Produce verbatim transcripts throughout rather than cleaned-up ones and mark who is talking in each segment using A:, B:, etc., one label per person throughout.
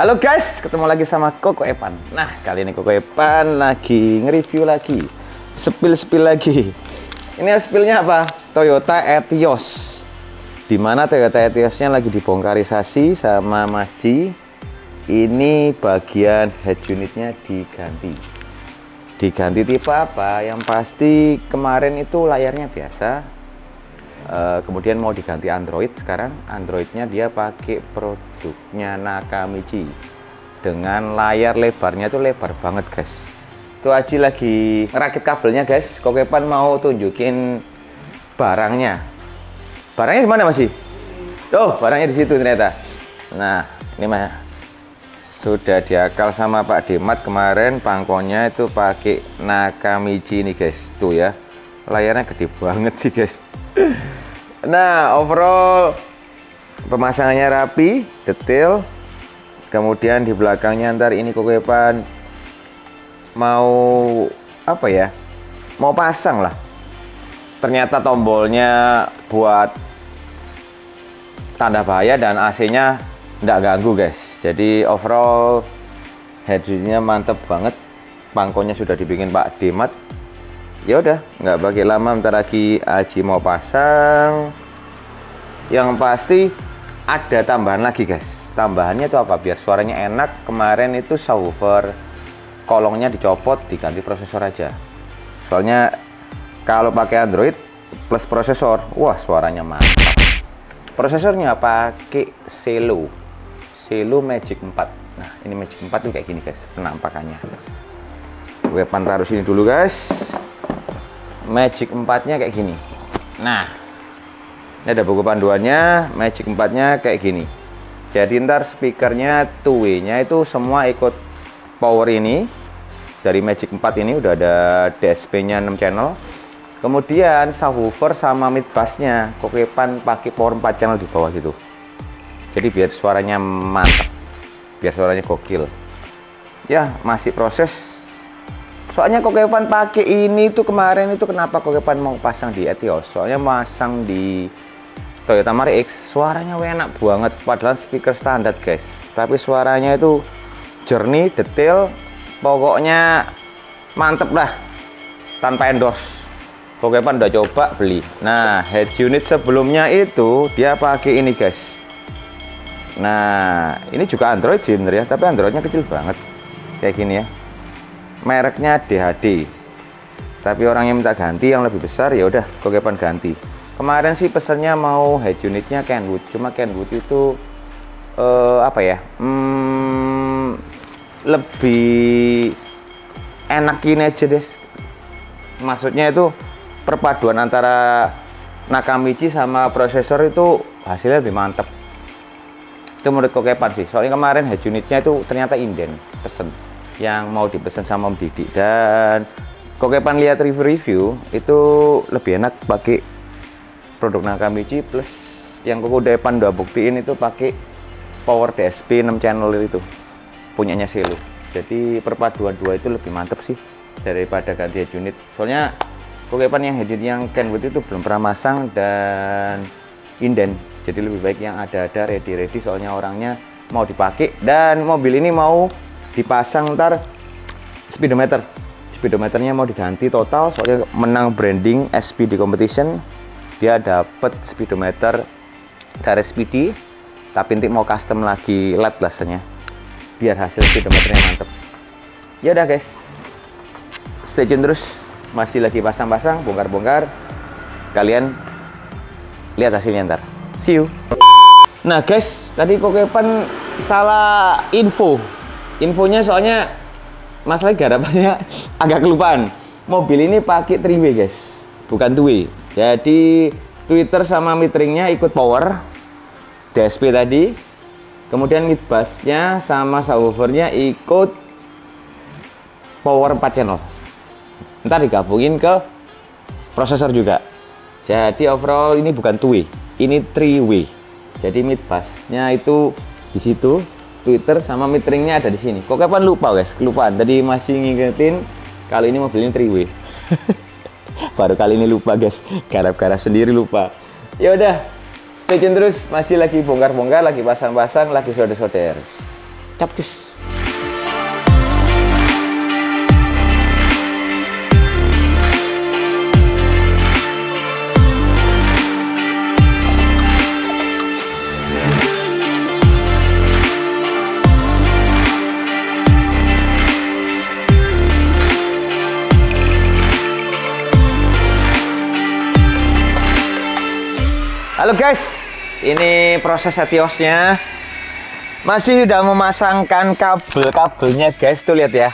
A: Halo guys, ketemu lagi sama Koko Epan. Nah, kali ini Koko Epan lagi nge-review lagi, spill-spill lagi. Ini spillnya apa? Toyota Etios. Dimana Toyota Etiosnya lagi dibongkarisasi sama Mas Ji. Ini bagian head unitnya diganti. Diganti tipe apa? Yang pasti kemarin itu layarnya biasa. Uh, kemudian mau diganti Android. Sekarang Androidnya dia pakai produknya Nakamichi dengan layar lebarnya tuh lebar banget guys. Itu Aji lagi ngerakit kabelnya guys. Koko Epan mau tunjukin barangnya. Barangnya di mana Mas? Oh, barangnya di situ ternyata. Nah, ini mah sudah diakal sama Pak Demat kemarin. Pangkonya itu pakai Nakamichi nih guys. Tuh ya, layarnya gede banget sih guys. Nah, overall pemasangannya rapi, detail. Kemudian di belakangnya ntar ini Koko Epan mau apa ya? Mau pasang lah. Ternyata tombolnya buat tanda bahaya dan A C-nya nggak ganggu guys. Jadi overall head unitnya mantep banget. Pangkonya sudah dibikin Pak Demat. Ya udah, nggak pakai lama, bentar lagi Aji mau pasang. Yang pasti ada tambahan lagi guys. Tambahannya itu apa? Biar suaranya enak. Kemarin itu subwoofer kolongnya dicopot, diganti prosesor aja. Soalnya kalau pakai Android plus prosesor, wah suaranya mantap. Prosesornya pakai Celo, Celo Magic empat. Nah ini Magic empat tuh kayak gini guys penampakannya. Gue taruh sini dulu guys. Magic empat-nya kayak gini. Nah, ini ada buku panduannya. Magic empat-nya kayak gini. Jadi ntar speakernya two way-nya itu semua ikut power ini. Dari Magic empat ini udah ada D S P-nya enam channel. Kemudian subwoofer sama mid bass-nya Koko Epan pakai power empat channel di bawah gitu. Jadi biar suaranya mantap, biar suaranya gokil. Ya, masih proses. Soalnya Koko Epan pakai ini tuh kemarin itu kenapa Koko Epan mau pasang di Etios? Soalnya masang di Toyota Mario X suaranya enak banget, padahal speaker standar guys. Tapi suaranya itu jernih, detail, pokoknya mantep lah. Tanpa endorse. Koko Epan udah coba beli. Nah, head unit sebelumnya itu dia pakai ini guys. Nah, ini juga Android sih bener ya, tapi Androidnya kecil banget. Kayak gini ya. Mereknya D H D, tapi orang yang minta ganti yang lebih besar, ya udah Koko Epan ganti. Kemarin sih pesannya mau head unitnya Kenwood, cuma Kenwood itu uh, apa ya, hmm, lebih enak ini aja deh. Maksudnya itu perpaduan antara Nakamichi sama prosesor itu hasilnya lebih mantap. Itu menurut Koko Epan sih. Soalnya kemarin head unitnya itu ternyata inden pesen yang mau dipesan sama Om Didi, dan Koko Epan lihat review-review itu lebih enak pakai produk Nakamichi plus yang Koko Epan udah buktiin itu pakai power D S P enam channel itu punyanya Celo. Jadi perpaduan dua itu lebih mantep sih daripada ganti head unit. Soalnya Koko Epan yang head unit yang Kenwood itu belum pernah masang dan inden, jadi lebih baik yang ada-ada ready-ready, soalnya orangnya mau dipakai dan mobil ini mau dipasang ntar speedometer. Speedometernya mau diganti total, soalnya menang branding S P D competition. Dia dapat speedometer dari S P D, tapi nanti mau custom lagi L E D biasanya biar hasil speedometernya mantep. Ya udah guys, stay tune terus, masih lagi pasang-pasang, bongkar-bongkar. Kalian lihat hasilnya ntar. See you. Nah guys, tadi Koko Epan salah info. Infonya soalnya masalah garapannya agak kelupaan. Mobil ini pakai three way guys, bukan two way. Jadi tweeter sama metringnya ikut power D S P tadi. Kemudian mid bass-nya sama subwoofernya ikut power empat channel. Ntar digabungin ke prosesor juga. Jadi overall ini bukan two way, ini three way. Jadi mid bass-nya itu di situ. Twitter sama metringnya ada di sini. Kok kapan lupa guys, kelupaan. Tadi masih ngingetin kalau ini mobilnya three way. Baru kali ini lupa guys, garap-garap sendiri lupa. Ya udah, stay tune terus, masih lagi bongkar-bongkar, lagi pasang-pasang, lagi solder-solder. capcus. Halo guys, ini proses Etiosnya. Masih udah memasangkan kabel-kabelnya guys, tuh lihat ya.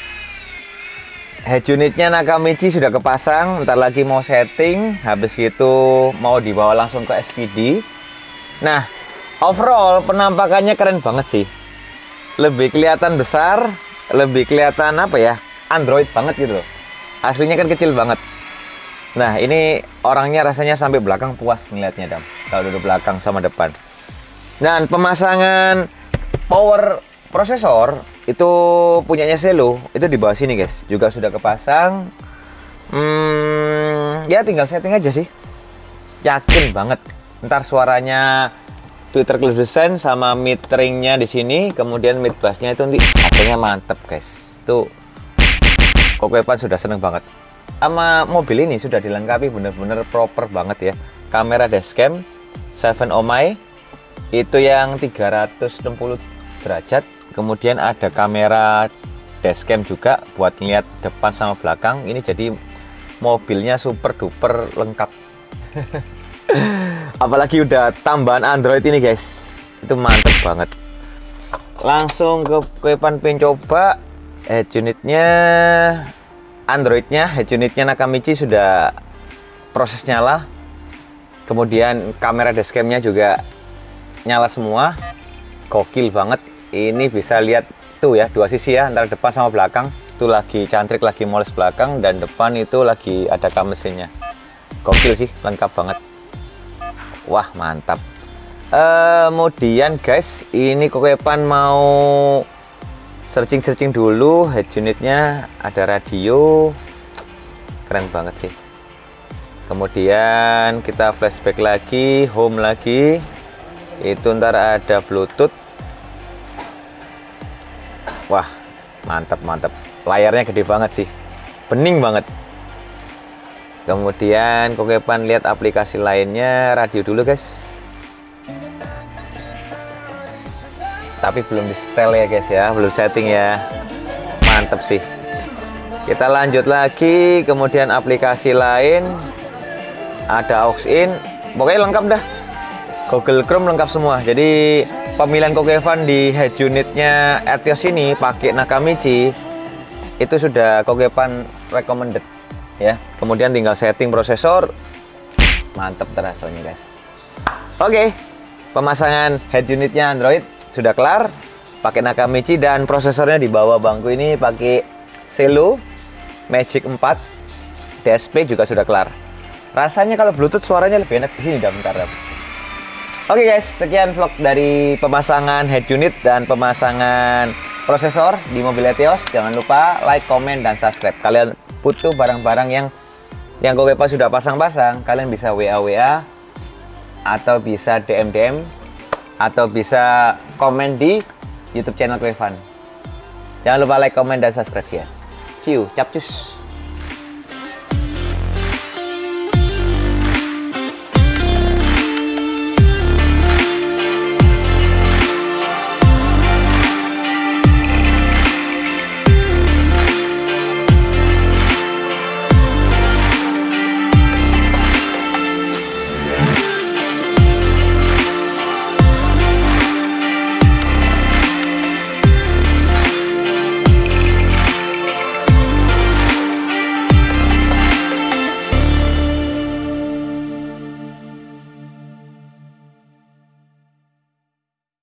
A: Head unitnya Nakamichi sudah kepasang, ntar lagi mau setting, habis gitu mau dibawa langsung ke S P D. Nah, overall penampakannya keren banget sih. Lebih kelihatan besar, lebih kelihatan apa ya, Android banget gitu loh. Aslinya kan kecil banget. Nah, ini orangnya rasanya sampai belakang puas ngeliatnya, Dam. Kalau duduk belakang sama depan. Dan pemasangan power prosesor itu punyanya Celo, itu di bawah sini, guys. Juga sudah kepasang. Hmm, ya tinggal setting aja sih. Yakin banget. Ntar suaranya Twitter Close Design sama metering-nya di sini, kemudian mid bass-nya itu nanti hasilnya mantep, guys. Itu Kokoepan sudah seneng banget. Sama mobil ini sudah dilengkapi bener-bener proper banget ya. Kamera dashcam tujuh oh my itu yang tiga ratus enam puluh derajat. Kemudian ada kamera dashcam juga buat ngeliat depan sama belakang. Ini jadi mobilnya super duper lengkap. Apalagi udah tambahan Android ini guys, itu mantep banget. Langsung ke Kokoepan pengen coba head unitnya. Androidnya, head unitnya Nakamichi sudah proses nyala. Kemudian kamera dashcamnya juga nyala semua. Gokil banget. Ini bisa lihat tuh ya, dua sisi ya, antara depan sama belakang. Itu lagi cantrik, lagi moles belakang, dan depan itu lagi ada kam mesinnya. Gokil sih, lengkap banget. Wah, mantap. Kemudian guys, ini Kokoepan mau searching-searching dulu. Head unitnya ada radio, keren banget sih. Kemudian kita flashback lagi, home lagi, itu ntar ada Bluetooth. Wah, mantap mantap. Layarnya gede banget sih, bening banget. Kemudian Kokoepan lihat aplikasi lainnya, radio dulu guys. Tapi belum di setel ya guys ya, belum setting ya. Mantep sih. Kita lanjut lagi, kemudian aplikasi lain ada aux in, pokoknya lengkap dah. Google Chrome lengkap semua. Jadi pemilihan Kokoepan di head unitnya Etios ini pakai Nakamichi itu sudah Kokoepan recommended ya. Kemudian tinggal setting prosesor, mantep terasanya guys. Oke, pemasangan head unitnya Android sudah kelar, pakai Nakamichi, dan prosesornya di bawah bangku ini pakai Celo Magic empat, D S P juga sudah kelar. Rasanya kalau Bluetooth suaranya lebih enak di sini, dah bentar. Oke guys, sekian vlog dari pemasangan head unit dan pemasangan prosesor di mobil Etios. Jangan lupa like, comment, dan subscribe. Kalian butuh barang-barang yang yang Kokoepan sudah pasang-pasang, kalian bisa W A W A atau bisa D M D M atau bisa komen di YouTube channel Kokoepan. Jangan lupa like, comment, dan subscribe guys. See you, capcus.